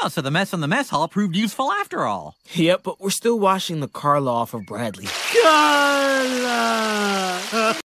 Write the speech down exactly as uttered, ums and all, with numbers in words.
Oh, so the mess in the mess hall proved useful after all. Yep, but we're still washing the Carla off of Bradley. Carla!